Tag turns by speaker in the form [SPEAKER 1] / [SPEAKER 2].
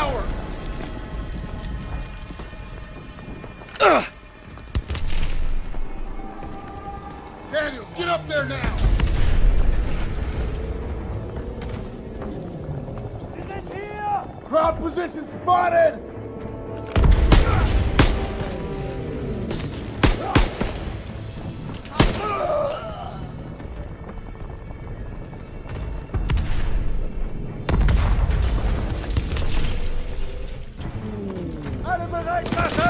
[SPEAKER 1] tower! Daniels, get up there now! Ground position spotted! Alle bereit machen!